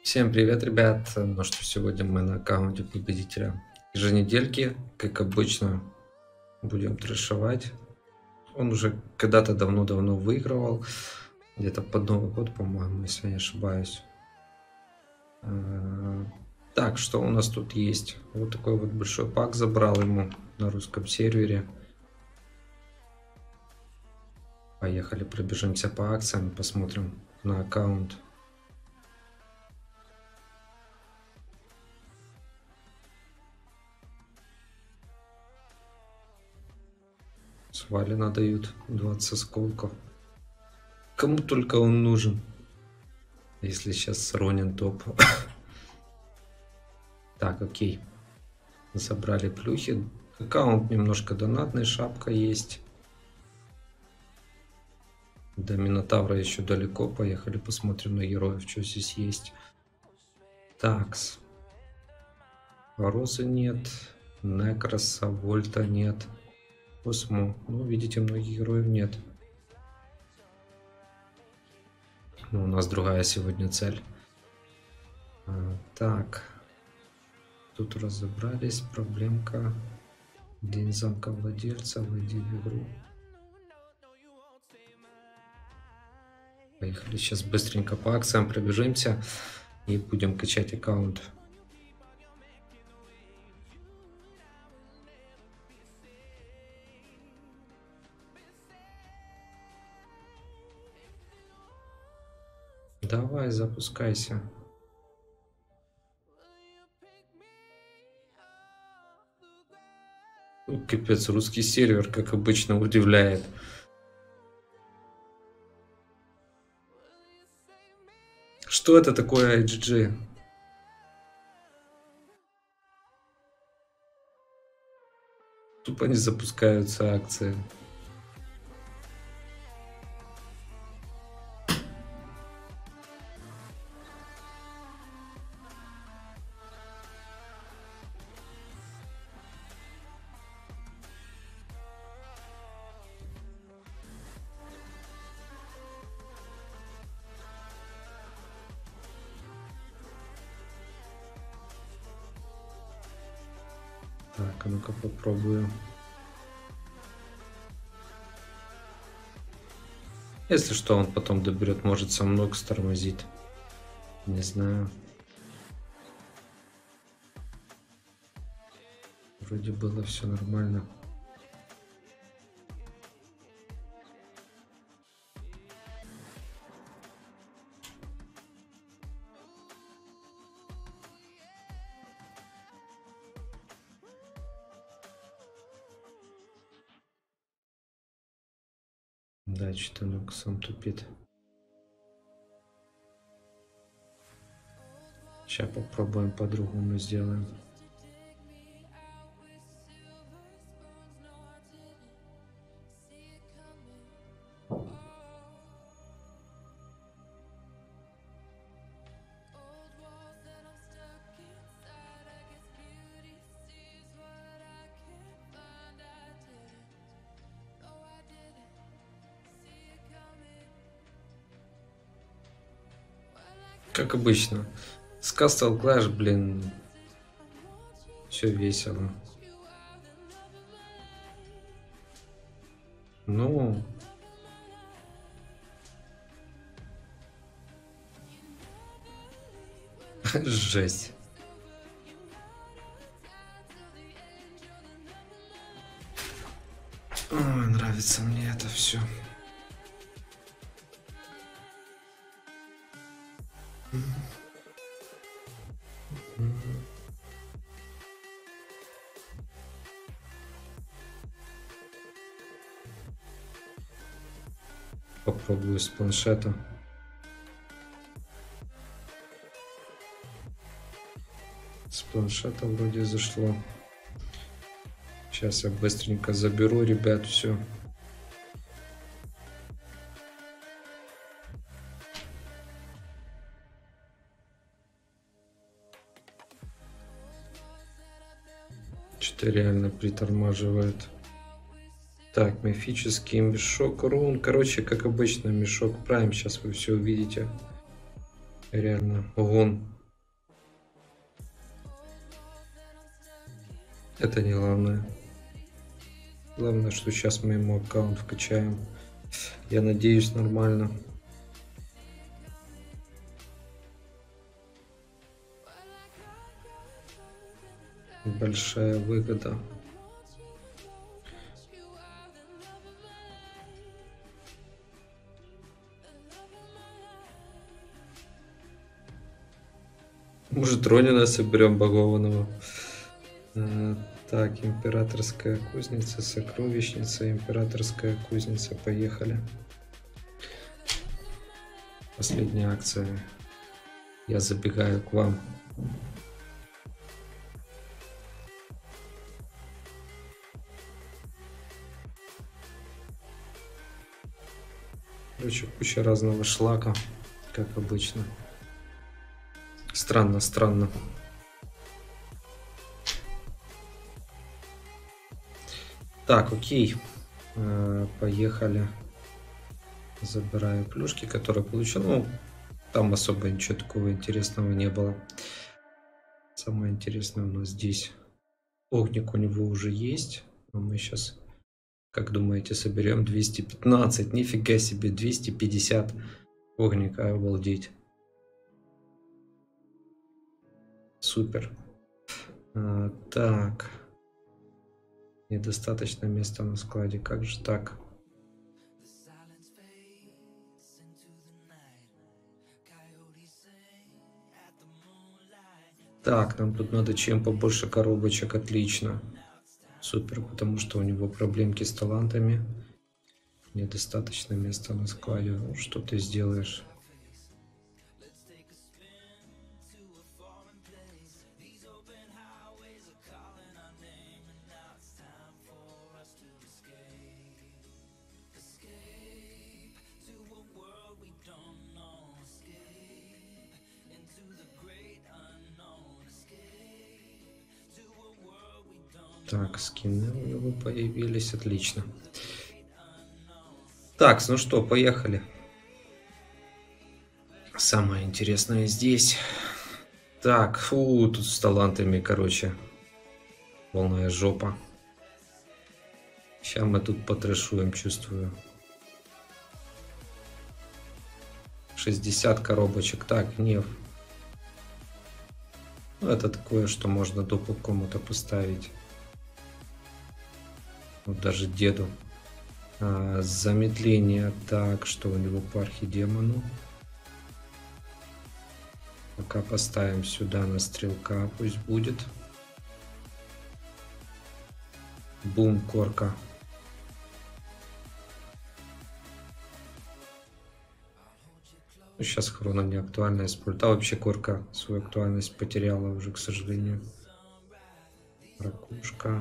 Всем привет, ребят! Ну что, сегодня мы на аккаунте победителя еженедельки. Как обычно, будем трэшевать. Он уже когда-то давно-давно выигрывал. Где-то под Новый год, по-моему, если я не ошибаюсь. Так, что у нас тут есть? Вот такой вот большой пак забрал ему на русском сервере. Поехали, пробежимся по акциям, посмотрим на аккаунт. С Валина дают 20 осколков. Кому только он нужен. Если сейчас Ронин топ. Так, окей. Забрали плюхи. Аккаунт немножко донатный, шапка есть. До Минотавра еще далеко. Поехали посмотрим на героев, что здесь есть. Такс. Розы нет. Некроса, Вольта нет. Космо. Ну, видите, многих героев нет. Ну, у нас другая сегодня цель. Так. Тут разобрались. Проблемка. День замка владельца. Войди в игру. Поехали сейчас быстренько по акциям пробежимся и будем качать аккаунт. Давай, запускайся. Капец, русский сервер, как обычно, удивляет. Что это такое IGG? Тупо не запускаются акции. Так, а ну-ка попробую. Если что, он потом доберет, может со мной стормозит. Не знаю. Вроде было все нормально. Да, что-то ну сам тупит. Сейчас попробуем по-другому сделаем. Как обычно. С Castle Clash, блин, все весело. Ну, жесть. Ой, нравится мне это все. Попробую с планшета. С планшета вроде зашло. Сейчас я быстренько заберу, ребят, все. Что-то реально притормаживает. Так, мифический мешок рун. Короче, как обычно, мешок Prime. Сейчас вы все увидите. Реально, огонь. Это не главное. Главное, что сейчас мы ему аккаунт вкачаем. Я надеюсь, нормально. Большая выгода. Может, Ронина соберем богованного. Так, императорская кузница, сокровищница, императорская кузница. Поехали. Последняя акция. Я забегаю к вам. Короче, куча разного шлака, как обычно. Странно, странно. Так, окей. Поехали. Забираю плюшки, которые получил. Ну, там особо ничего такого интересного не было. Самое интересное у нас здесь. Огник у него уже есть. Но мы сейчас, как думаете, соберем 215. Нифига себе, 250 огника. Обалдеть. Супер. Так. Недостаточно места на складе. Как же так? Так, нам тут надо чем побольше коробочек. Отлично. Супер, потому что у него проблемки с талантами. Недостаточно места на складе. Ну, что ты сделаешь? Так, скины у него появились. Отлично. Так, ну что, поехали. Самое интересное здесь. Так, фу, тут с талантами, короче. Полная жопа. Сейчас мы тут потрэшуем, чувствую. 60 коробочек. Так, неф. Ну, это такое, что можно допу кому-то поставить. Вот даже деду. Замедление. Так, что у него по архидемону? Пока поставим сюда на стрелка, пусть будет. Бум, корка. Ну, сейчас хрона не актуальна использует. А вообще корка свою актуальность потеряла уже, к сожалению. Ракушка.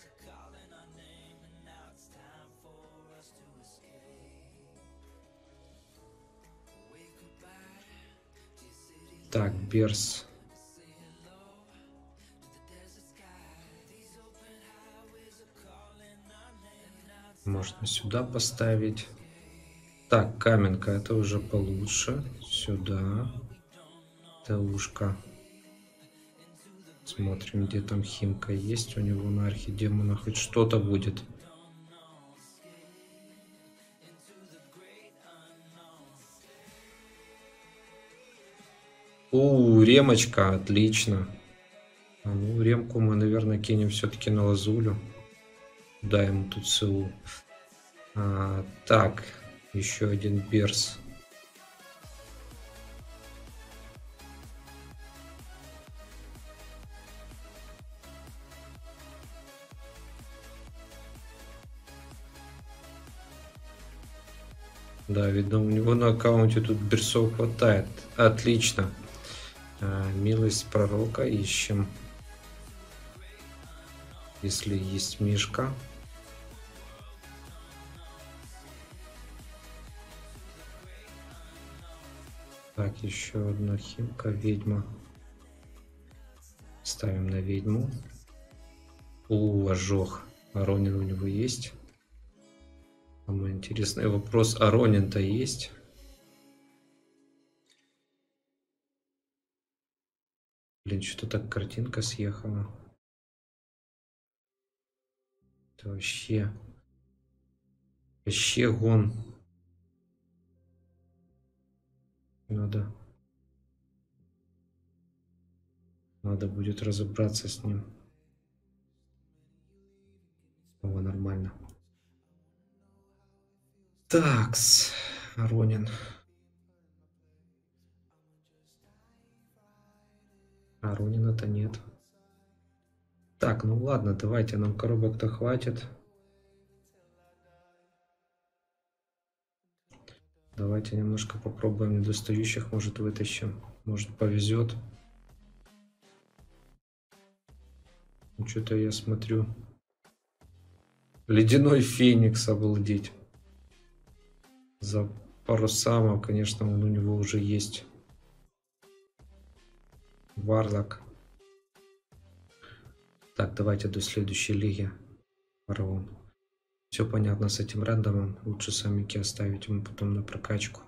Так, Берс. Можно сюда поставить. Так, каменка, это уже получше. Сюда. Таушка. Смотрим, где там химка есть у него на архидемона. Хоть что-то будет. Ремочка, отлично. Ну, ремку мы, наверное, кинем все-таки на лазулю. Да, ему тут СУ. Так, еще один берс. Да, видно, у него на аккаунте тут берсов хватает. Отлично. Милость пророка ищем. Если есть мишка. Так, еще одна химка, ведьма. Ставим на ведьму. Ожог. Аронин у него есть. Самый интересный вопрос. Аронин-то есть? Блин, что-то так картинка съехала. Это вообще гон. Надо будет разобраться с ним. О, нормально. Такс, Ронин. А Ронина-то нет. Так, ну ладно, давайте, нам коробок-то хватит. Давайте немножко попробуем недостающих, может вытащим. Может повезет. Ну, что-то я смотрю. Ледяной феникс, обалдеть. За пару самов, конечно, он у него уже есть. Варлок. Так, давайте до следующей лиги. Фараон. Все понятно с этим рандомом. Лучше самики оставить ему потом на прокачку.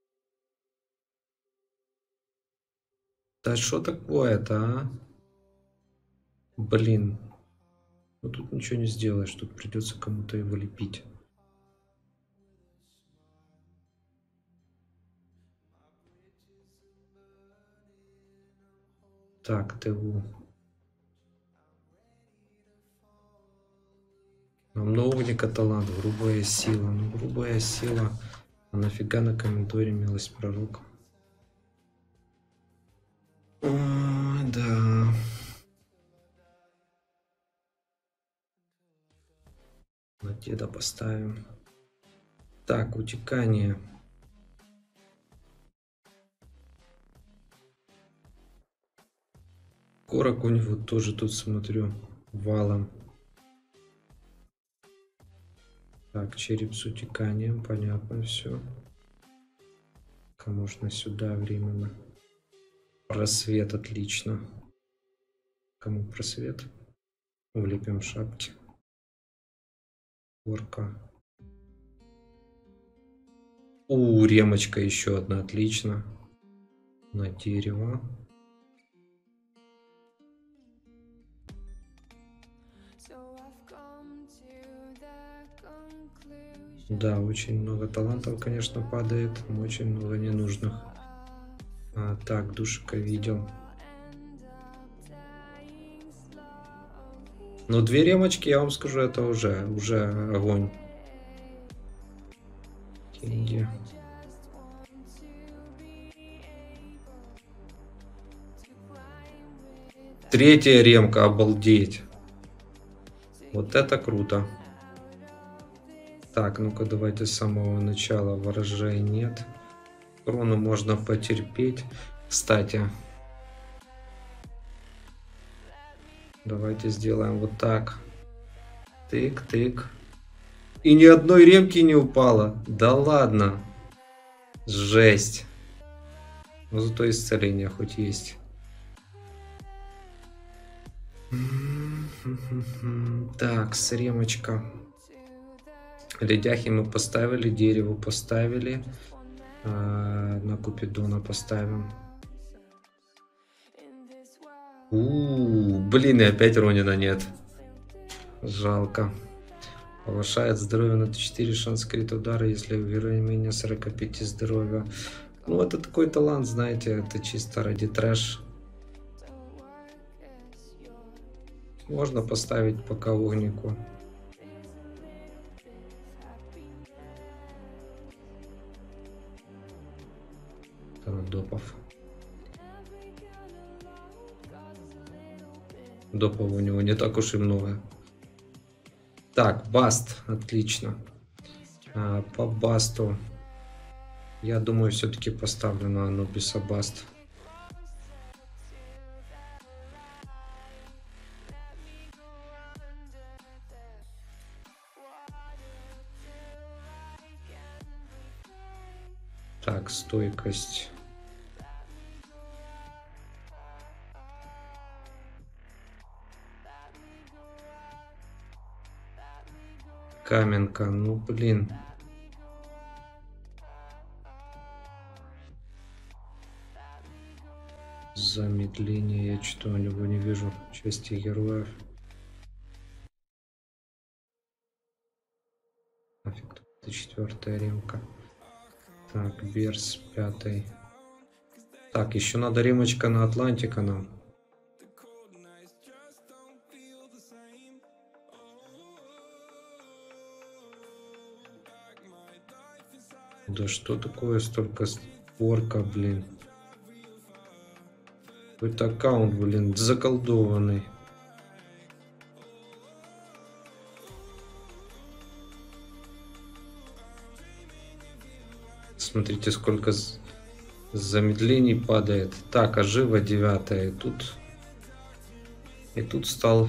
Да что такое-то, а? Блин. Ну тут ничего не сделаешь. Тут придется кому-то его лепить. Так, ТУ. Нам новника талант, грубая сила. Ну, грубая сила. А нафига на комментарии милость пророка? Ой, да. На деда поставим. Так, утекание. Корок у него тоже тут смотрю валом. Так, череп с утеканием, понятно все. Можно сюда временно. Просвет, отлично. Кому просвет? Влепим шапки. Горка. Ремочка еще одна, отлично. На дерево. Да, очень много талантов, конечно, падает. Очень много ненужных. Так, душика видел. Но 2 ремочки, я вам скажу, это уже огонь. Деньги. Третья ремка, обалдеть. Вот это круто. Так, ну-ка давайте с самого начала. Ворожей нет. Крону можно потерпеть. Кстати, давайте сделаем вот так. Тык-тык. И ни одной ремки не упало. Да ладно. Жесть. Но зато исцеление хоть есть. Так, ремочка. Ледяхи мы поставили, дерево поставили. На Купидона поставим. Блин, и опять Ронина нет. Жалко. Повышает здоровье на 4, шанс крит удара, если менее 45 здоровья. Ну, это такой талант, знаете, это чисто ради трэш. Можно поставить пока огнику. Допов. Допов у него не так уж и много. Так, баст, отлично. По басту я думаю, все-таки поставлю на Анубиса баст. Так, стойкость. Каменка, ну блин. Замедление, я что-то у него не вижу части героев. Нафиг, это 4-я ремка. Так, Берс 5-й. Так, еще надо ремочка на Атлантика нам. Да что такое столько спорка, блин. Какой-то аккаунт, блин, заколдованный. Смотрите, сколько замедлений падает. Так, ожива 9-я. И тут стал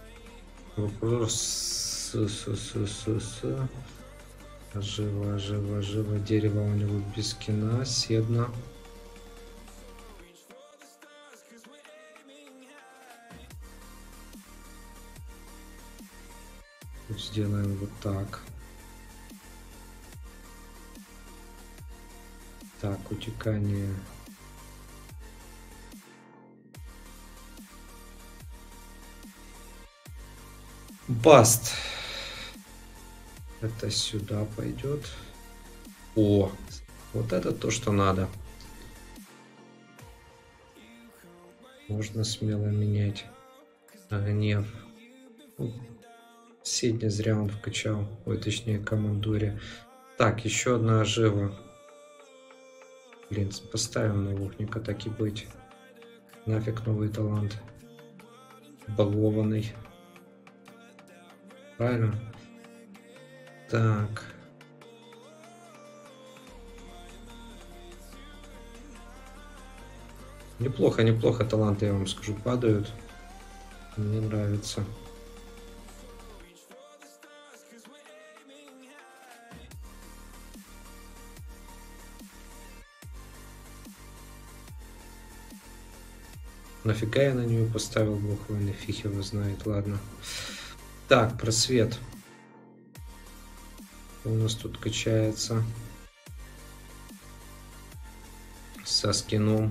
вопрос ожива. Дерево у него без скина. Седна. Сделаем вот так. Так, утекание. Баст. Это сюда пойдет. О, вот это то, что надо. Можно смело менять. Гнев. Седня зря он вкачал. Ой, точнее, командуре. Так, еще одна ожива. Блин, поставим новухника, так и быть. Нафиг новый талант. Балованный. Правильно? Так. Неплохо, неплохо таланты, я вам скажу, падают. Мне нравится. Нафига я на нее поставил, бог войны, фиг его знает, ладно. Так, просвет. У нас тут качается. Со скином.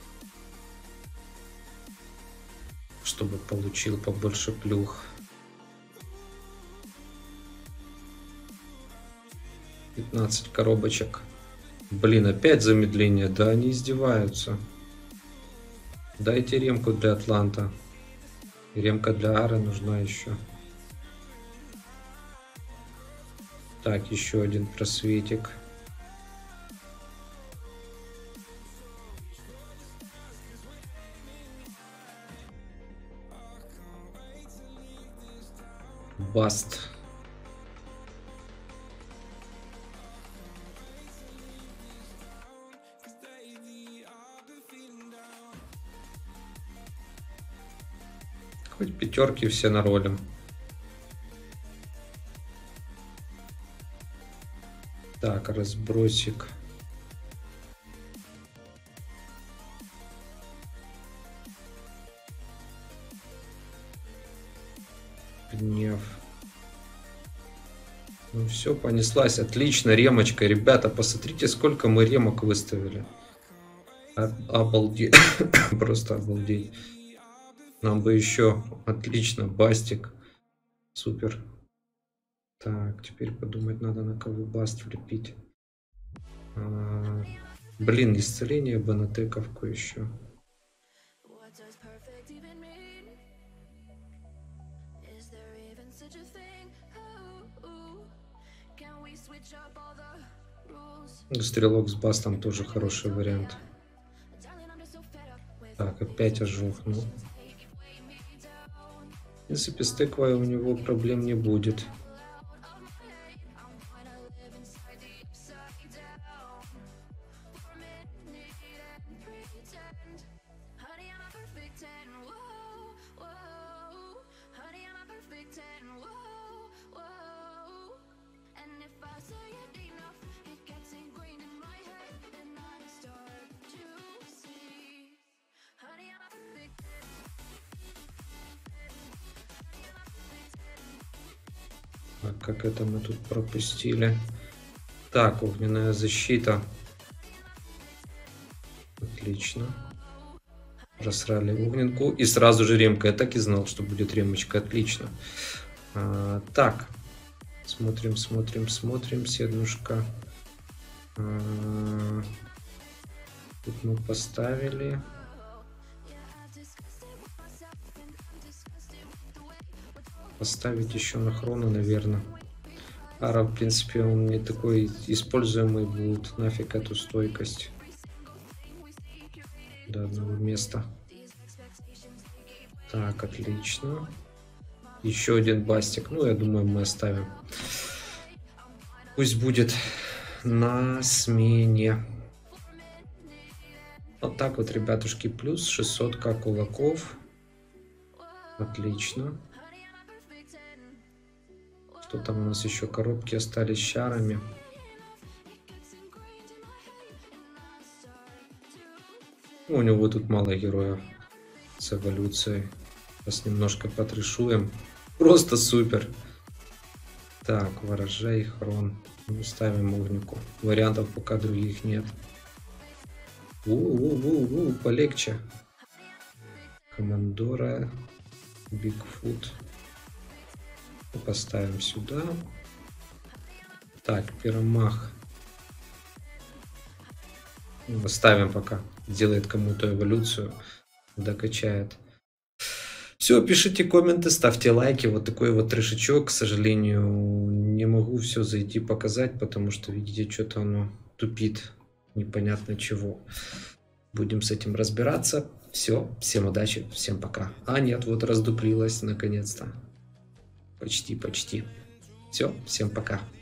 Чтобы получил побольше плюх. 15 коробочек. Блин, опять замедление. Да, они издеваются. Дайте ремку для Атланта. И ремка для Ара нужна еще. Так, еще один просветик. Баст. Хоть пятерки все наролим. Так, разбросик. Гнев. Ну все, понеслась. Отлично, ремочка. Ребята, посмотрите, сколько мы ремок выставили. Обалдеть. Просто обалдеть. Нам бы еще. Отлично, бастик. Супер. Так, теперь подумать надо, на кого баст влепить. Блин, исцеление бы на тековку еще. Стрелок с бастом тоже хороший вариант. Так, опять ожог. Ну, в принципе, с тыквой у него проблем не будет. Так, как это мы тут пропустили? Так, огненная защита. Отлично. Просрали огненку. И сразу же ремка. Я так и знал, что будет ремочка. Отлично. Так. Смотрим, смотрим, смотрим. Седнушка. Тут мы поставили. Поставить еще на хроно, наверное. Ара, в принципе, он не такой используемый будет. Нафиг эту стойкость. До одного места. Так, отлично. Еще один бастик. Ну, я думаю, мы оставим. Пусть будет на смене. Вот так вот, ребятушки. Плюс 600к кулаков. Отлично. Что там у нас еще? Коробки остались с чарами. У него тут мало героев с эволюцией. Сейчас немножко потрешуем. Просто супер. Так, ворожей, хрон. Ну, ставим огнику. Вариантов пока других нет. Полегче. Командора. Бигфут. Поставим сюда. Так, пиромах. Оставим пока. Сделает кому-то эволюцию. Докачает. Все, пишите комменты, ставьте лайки. Вот такой вот трешечок. К сожалению, не могу все зайти показать, потому что, видите, что-то оно тупит. Непонятно чего. Будем с этим разбираться. Все, всем удачи, всем пока. А нет, вот раздуплилась наконец-то. Почти. Все, всем пока.